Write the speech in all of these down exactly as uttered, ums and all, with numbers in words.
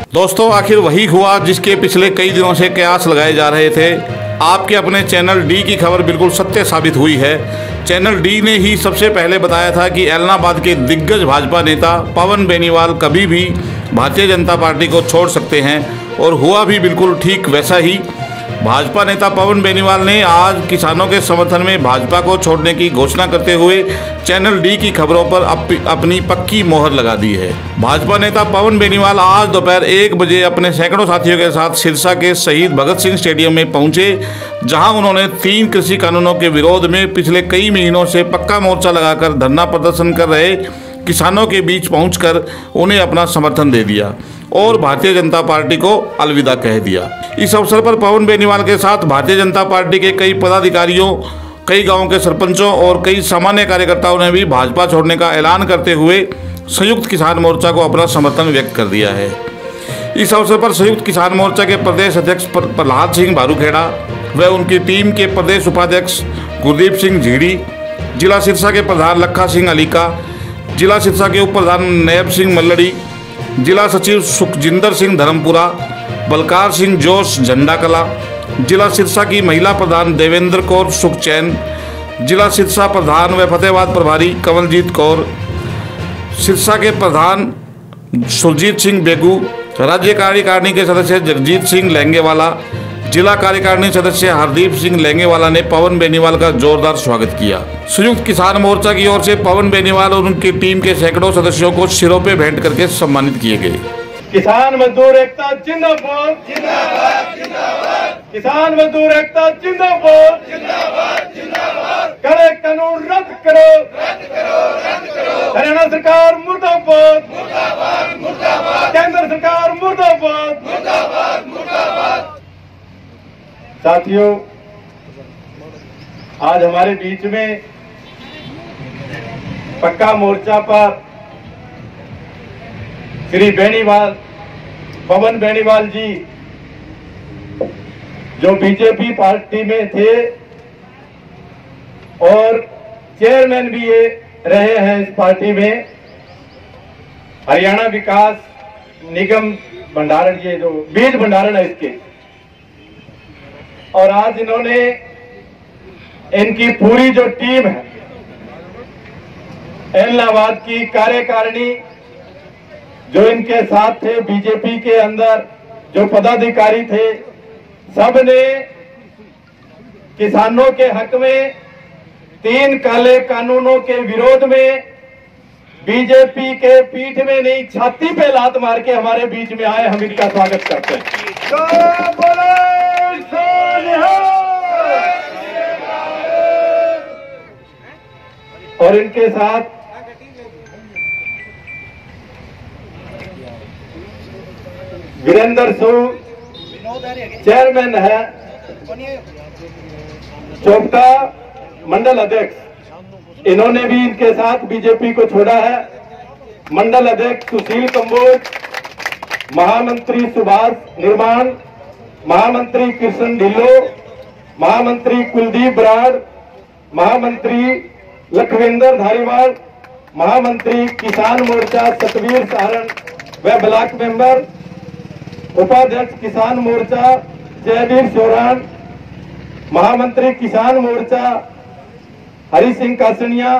दोस्तों, आखिर वही हुआ जिसके पिछले कई दिनों से कयास लगाए जा रहे थे। आपके अपने चैनल डी की खबर बिल्कुल सत्य साबित हुई है। चैनल डी ने ही सबसे पहले बताया था कि ऐलनाबाद के दिग्गज भाजपा नेता पवन बेनीवाल कभी भी भारतीय जनता पार्टी को छोड़ सकते हैं, और हुआ भी बिल्कुल ठीक वैसा ही। भाजपा नेता पवन बेनीवाल ने आज किसानों के समर्थन में भाजपा को छोड़ने की घोषणा करते हुए चैनल डी की खबरों पर अप, अपनी पक्की मोहर लगा दी है। भाजपा नेता पवन बेनीवाल आज दोपहर एक बजे अपने सैकड़ों साथियों के साथ सिरसा के शहीद भगत सिंह स्टेडियम में पहुंचे, जहां उन्होंने तीन कृषि कानूनों के विरोध में पिछले कई महीनों से पक्का मोर्चा लगाकर धरना प्रदर्शन कर रहे किसानों के बीच पहुंचकर उन्हें अपना समर्थन दे दिया और भारतीय जनता पार्टी को अलविदा कह दिया। इस अवसर पर पवन बेनीवाल के साथ भारतीय जनता पार्टी के कई पदाधिकारियों, कई गांवों के सरपंचों और कई सामान्य कार्यकर्ताओं ने भी भाजपा छोड़ने का ऐलान करते हुए संयुक्त किसान मोर्चा को अपना समर्थन व्यक्त कर दिया है। इस अवसर पर संयुक्त किसान मोर्चा के प्रदेश अध्यक्ष प्रहलाद सिंह भारूखेड़ा व उनकी टीम के प्रदेश उपाध्यक्ष गुरदीप सिंह झीड़ी, जिला सिरसा के प्रधान लखा सिंह अलीका, जिला सिरसा के उप प्रधान नैब सिंह मल्लड़ी, जिला सचिव सुखजिंदर सिंह धर्मपुरा, बलकार सिंह जोश झंडाकला, जिला सिरसा की महिला प्रधान देवेंद्र कौर सुखचैन, जिला सिरसा प्रधान व फतेहाबाद प्रभारी कमलजीत कौर, सिरसा के प्रधान सुरजीत सिंह बेगू, राज्य कार्यकारिणी के सदस्य जगजीत सिंह लहंगेवाला, जिला कार्यकारिणी सदस्य हरदीप सिंह लहंगेवाला ने पवन बेनीवाल का जोरदार स्वागत किया। संयुक्त किसान मोर्चा की ओर से पवन बेनीवाल और उनकी टीम के सैकड़ों सदस्यों को सिरों पे भेंट करके सम्मानित किए गए। किसान मजदूर एकता जिंदाबाद जिंदाबाद जिंदाबाद, किसान मजदूर एकता जिंदाबाद जिंदाबाद जिंदाबाद, करे कानून रद्द करो रद्द करो रद्द करो, हरियाणा सरकार मुर्दाबाद मुर्दाबाद मुर्दाबाद, केंद्र सरकार मुर्दाबाद मुर्दाबाद मुर्दाबाद। साथियों, आज हमारे बीच में पक्का मोर्चा पर श्री बेनीवाल, पवन बेनीवाल जी, जो बीजेपी पार्टी में थे और चेयरमैन भी ये रहे हैं इस पार्टी में, हरियाणा विकास निगम भंडारण, ये जो बीज भंडारण है इसके, और आज इन्होंने इनकी पूरी जो टीम है, ऐलनाबाद की कार्यकारिणी जो इनके साथ थे, बीजेपी के अंदर जो पदाधिकारी थे, सब ने किसानों के हक में तीन काले कानूनों के विरोध में बीजेपी के पीठ में नहीं छाती पे लात मार के हमारे बीच में आए। हम इनका स्वागत करते हैं। और इनके साथ वीरेंद्र सू चेयरमैन है, चोपटा मंडल अध्यक्ष, इन्होंने भी इनके साथ बीजेपी को छोड़ा है। मंडल अध्यक्ष सुशील कंबोज, महामंत्री सुभाष निर्माण, महामंत्री कृष्ण ढिल्लो, महामंत्री कुलदीप बराड़, महामंत्री लखविंदर धारीवाल, महामंत्री किसान मोर्चा सतवीर सारण व ब्लॉक मेंबर, उपाध्यक्ष किसान मोर्चा जयवीर चौरान, महामंत्री Kisan Morcha Hari Singh Kasania,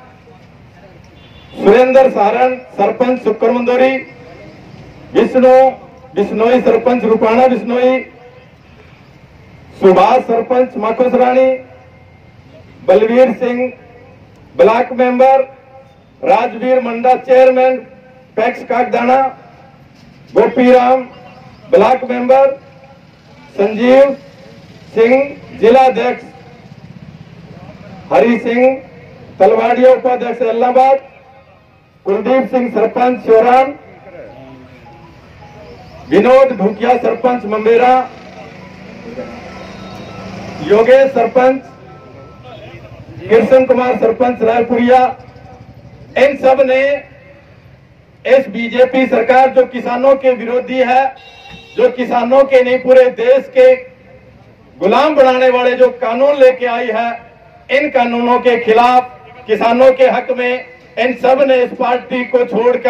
Surendra Saran, sarpanch Sukramandori, Vishnu Bishnoi sarpanch Rupana Bishnoi, Subhash sarpanch Makhosarani, Balveer Singh block member, Rajveer Manda chairman PACS Kakdana, Gopiram block member, Sanjeev Singh जिला अध्यक्ष, हरि सिंह तलवाड़िया उपाध्यक्ष ऐलनाबाद, कुलदीप सिंह सरपंच चौरान, विनोद ढूकिया सरपंच मंबेरा, योगेश सरपंच, कृष्ण कुमार सरपंच रायपुरिया, इन सब ने इस बीजेपी सरकार जो किसानों के विरोधी है, जो किसानों के नहीं पूरे देश के गुलाम बनाने वाले जो कानून लेके आई है, इन कानूनों के खिलाफ किसानों के हक में इन सब ने इस पार्टी को छोड़कर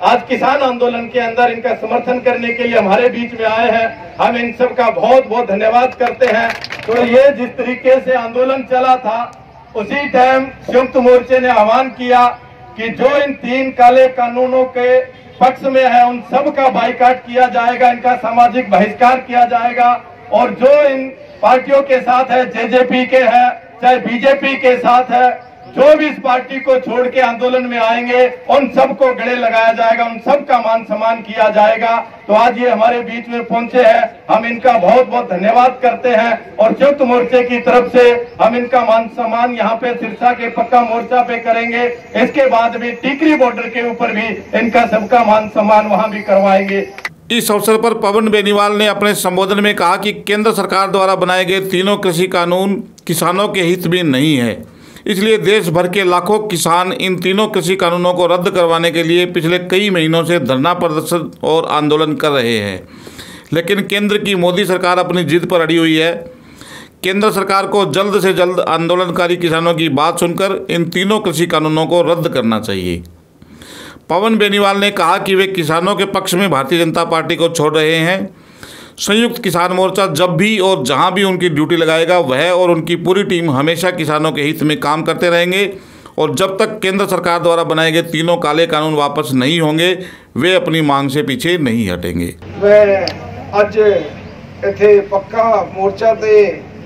आज किसान आंदोलन के अंदर इनका समर्थन करने के लिए हमारे बीच में आए हैं। हम इन सब का बहुत बहुत धन्यवाद करते हैं। तो ये जिस तरीके से आंदोलन चला था, उसी टाइम संयुक्त मोर्चे ने आह्वान किया कि जो इन तीन काले कानूनों के पक्ष में है उन सब का बाइकाट किया जाएगा, इनका सामाजिक बहिष्कार किया जाएगा। और जो इन पार्टियों के साथ है, जेजेपी के है चाहे बीजेपी के साथ है, जो भी इस पार्टी को छोड़ के आंदोलन में आएंगे उन सबको गले लगाया जाएगा, उन सब का मान सम्मान किया जाएगा। तो आज ये हमारे बीच में पहुंचे हैं, हम इनका बहुत बहुत धन्यवाद करते हैं। और संयुक्त मोर्चे की तरफ से हम इनका मान सम्मान यहाँ पे सिरसा के पक्का मोर्चा पे करेंगे। इसके बाद भी टिकरी बॉर्डर के ऊपर भी इनका सबका मान सम्मान वहाँ भी करवाएंगे। इस अवसर पर पवन बेनीवाल ने अपने संबोधन में कहा कि केंद्र सरकार द्वारा बनाए गए तीनों कृषि कानून किसानों के हित में नहीं है, इसलिए देश भर के लाखों किसान इन तीनों कृषि कानूनों को रद्द करवाने के लिए पिछले कई महीनों से धरना प्रदर्शन और आंदोलन कर रहे हैं। लेकिन केंद्र की मोदी सरकार अपनी जिद पर अड़ी हुई है। केंद्र सरकार को जल्द से जल्द आंदोलनकारी किसानों की बात सुनकर इन तीनों कृषि कानूनों को रद्द करना चाहिए। पवन बेनीवाल ने कहा कि वे किसानों के पक्ष में भारतीय जनता पार्टी को छोड़ रहे हैं। संयुक्त किसान मोर्चा जब भी और जहां भी उनकी ड्यूटी लगाएगा, वह और उनकी पूरी टीम हमेशा किसानों के हित में काम करते रहेंगे। और जब तक केंद्र सरकार द्वारा बनाए गए तीनों काले कानून वापस नहीं होंगे, वे अपनी मांग से पीछे नहीं हटेंगे। मैं आज इत्थे पक्का मोर्चा ते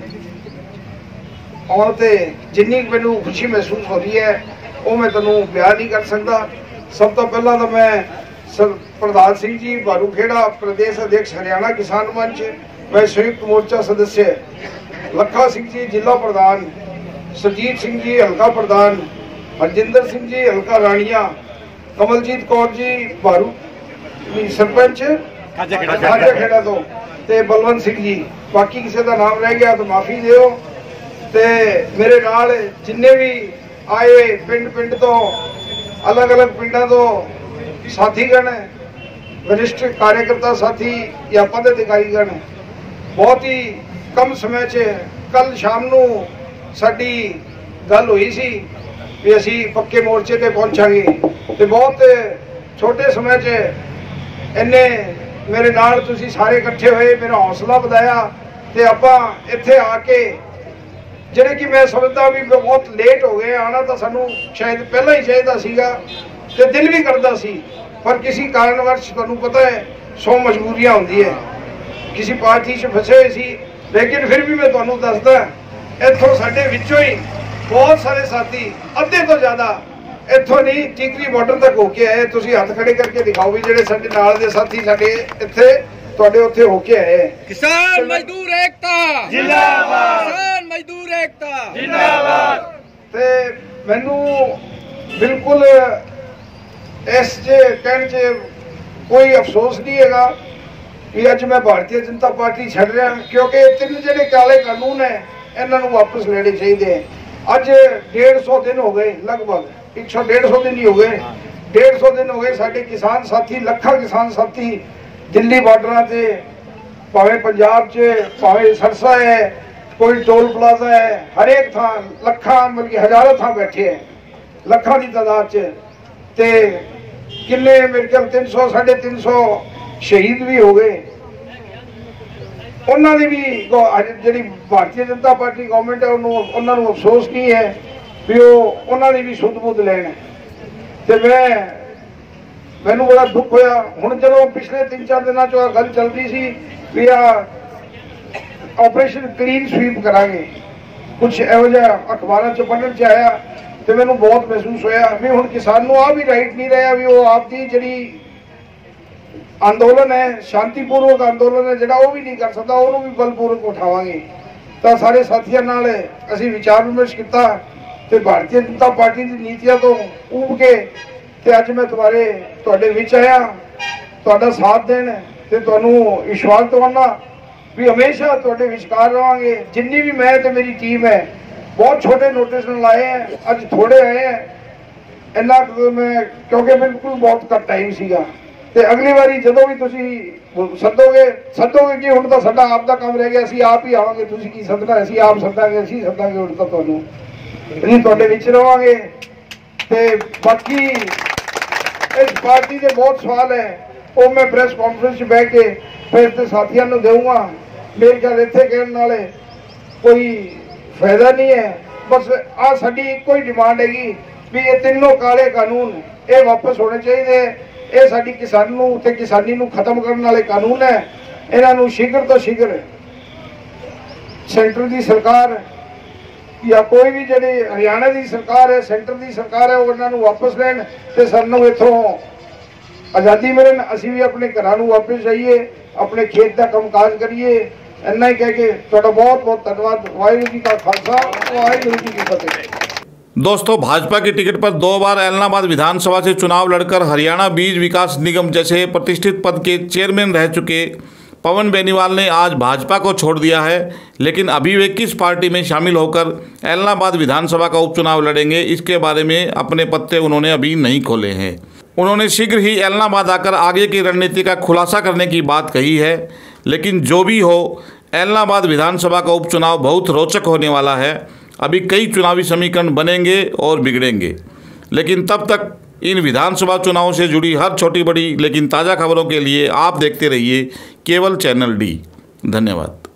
आउण ते जिन्नी मैनू खुशी महसूस हो रही है वो मैं तैनूं बयान नहीं कर सकता। सब तो पहला तो मैं सर प्रधान सिंह जी बारूखेड़ा, प्रदेश अध्यक्ष हरियाणा किसान मंच, मैं संयुक्त मोर्चा सदस्य लखा सिंह जी जिला प्रधान, सुरजीत सिंह जी हल्का प्रधान, हरजिंदर सिंह जी हल्का राणिया, कमलजीत कौर जी बारू सरपंच खाजा खेड़ा तो ते बलवंत सिंह जी, बाकी किसी का नाम रह गया तो माफी दिओ। ते मेरे नाल जिन्ने भी आए पिंड पिंड तो अलग अलग पिंडा तो साथीगण, वरिष्ठ कार्यकर्ता साथी या पदाधिकारीगण, बहुत ही कम समय च कल शाम नू साडी गल हुई सी भी असी पक्के मोर्चे ते पहुंचांगे ते बहुत छोटे समय च इन्ने मेरे नाल तुसी सारे इकट्ठे हुए, मेरा हौसला बढ़ाया ते आपां इत्थे आके ਜਿਹੜੇ कि मैं समझदा भी बहुत लेट हो गए आना तो सानू शायद पहला ही चाहिए सीगा ते दिल भी करता सी, पर किसी कारणवश तुहानू पता है सौ मजबूरियां होंदी है, किसी पार्टी च फसे हुए सी। लेकिन फिर भी मैं तुहानू दसदा इत्थों साडे विचों ही बहुत सारे साथी अद्धे तो ज़्यादा इत्थों नहीं टिकरी बॉर्डर तक होके आए। तुसीं हत्थ खड़े करके दिखाओ भी ਜਿਹੜੇ ਸਾਡੇ ਨਾਲ ਦੇ साथी साडे ਇੱਥੇ ਤੁਹਾਡੇ ਉੱਥੇ ਹੋ ਕੇ ਆਏ। किसान मजदूर एकता जिंदाबाद, किसान मजदूर एकता जिंदाबाद। ਤੇ ਮੈਨੂੰ ਬਿਲਕੁਲ ਇਸ ਜੇ ਕਹਿਣ 'ਚ ਕੋਈ ਅਫਸੋਸ ਨਹੀਂ ਹੈਗਾ ਕਿ ਅੱਜ ਮੈਂ ਭਾਰਤੀ ਜਨਤਾ ਪਾਰਟੀ ਛੱਡ ਰਿਹਾ, ਕਿਉਂਕਿ ਤਿੰਨ ਜਿਹੜੇ ਕਾਲੇ ਕਾਨੂੰਨ ਹੈ ਇਹਨਾਂ ਨੂੰ ਵਾਪਸ ਲੈਣੇ ਚਾਹੀਦੇ ਹੈ। ਅੱਜ डेढ़ सौ दिन हो गए, लगभग एक सौ डेढ़ सौ दिन ही हो गए, डेढ़ सौ दिन हो गए साडे किसान साथी लखा किसान साथी दिल्ली बॉर्डर से भावें पंजाब च भावें सरसा है, कोई टोल प्लाजा है, हर एक थां लखा बल्कि हजारों थां बैठे हैं, लखा की तादाद च ते किन्ने मेरे ख्याल तीन सौ साढ़े तीन सौ शहीद भी हो गए। उन्होंने भी जी भारतीय जनता पार्टी गवर्नमेंट है उन्होंने अफसोस नहीं है भी वो उन्होंने भी सुध बुध लेना। तो मैं मैनू बड़ा दुख होया हुण चलो पिछले तीन चार दिनों चो गल चलती सी भी आ ऑपरेशन क्लीन स्वीप करांगे, कुछ इहो जिहा अखबारों च पढ़न च आया तो मैनू बहुत महसूस होया भी हुण किसान नूं आ भी राइट नहीं रहा भी वो आपकी जिहड़ी अंदोलन है शांतिपूर्वक अंदोलन है जिहड़ा वो भी नहीं कर सकता, उन्होंने भी बलपूर्वक उठावांगे। तो सारे साथियों नाल असीं विचार विमर्श किया तो भारतीय जनता पार्टी की नीतियां तो ऊब के ते अज मैं तुम्हारे तुहाडे विच आया तुहाडा साथ देण ते तुहानू विश्वास दिवाना भी हमेशा तुहाडे विचकार रहांगे। जिन्नी भी मैं ते मेरी टीम है बहुत छोटे नोटिस लाए हैं, अज थोड़े आए हैं इन्ना मैं क्योंकि बिल्कुल बहुत घट टाइम सीगा ते अगली बारी जदों भी तुसी सदोगे सदोगे कि हुण तां साडा आप दा काम रह गया, असीं आप ही आवांगे, तुसी की सदना असीं आप सदांगे, असीं सदांगे, हुण तां तुहानू असीं तुहाडे विच रहांगे। ते बाकी इस पार्टी के बहुत सवाल है, वो मैं प्रेस कॉन्फ्रेंस बह के फिर तो साथियों को दूंगा। मेरे ख्याल इतने कहने वाले कोई फायदा नहीं है। बस आ साडी एक ही डिमांड हैगी भी ये तीनों काले कानून ये वापस होने चाहिए। ये साडी किसान नूं ते किसानी नूं खत्म करने वाले कानून है। इन्हों शीघ्र तो शीघ्र सेंटर की सरकार या कोई भी जी हरियाणा की सरकार है, सेंटर की सरकार है, उन्होंने वापस लैन तो सानू इथों आज़ादी मिलन, असी भी अपने घर वापस जाइए, अपने खेत का कामकाज करिए। इन्ना ही कह के तुहाडा बहुत बहुत धन्यवाद। वाहिगुरू जी का खालसा, वाहिगुरू जी की फतेह। दोस्तों, भाजपा की टिकट पर दो बार ऐलनाबाद विधानसभा से चुनाव लड़कर हरियाणा बीज विकास निगम जैसे प्रतिष्ठित पद के चेयरमैन रह चुके पवन बेनीवाल ने आज भाजपा को छोड़ दिया है। लेकिन अभी वे किस पार्टी में शामिल होकर ऐलनाबाद विधानसभा का उपचुनाव लड़ेंगे, इसके बारे में अपने पत्ते उन्होंने अभी नहीं खोले हैं। उन्होंने शीघ्र ही ऐलनाबाद आकर आगे की रणनीति का खुलासा करने की बात कही है। लेकिन जो भी हो, ऐलनाबाद विधानसभा का उपचुनाव बहुत रोचक होने वाला है। अभी कई चुनावी समीकरण बनेंगे और बिगड़ेंगे, लेकिन तब तक इन विधानसभा चुनावों से जुड़ी हर छोटी बड़ी लेकिन ताज़ा खबरों के लिए आप देखते रहिए केवल चैनल डी। धन्यवाद।